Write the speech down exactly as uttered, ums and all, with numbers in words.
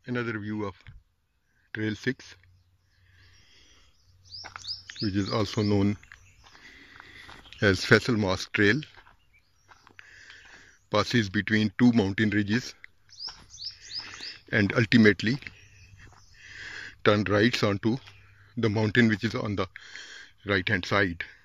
Another view of Trail six, which is also known as Faisal Mosque Trail, passes between two mountain ridges and ultimately turn right onto the mountain which is on the right hand side.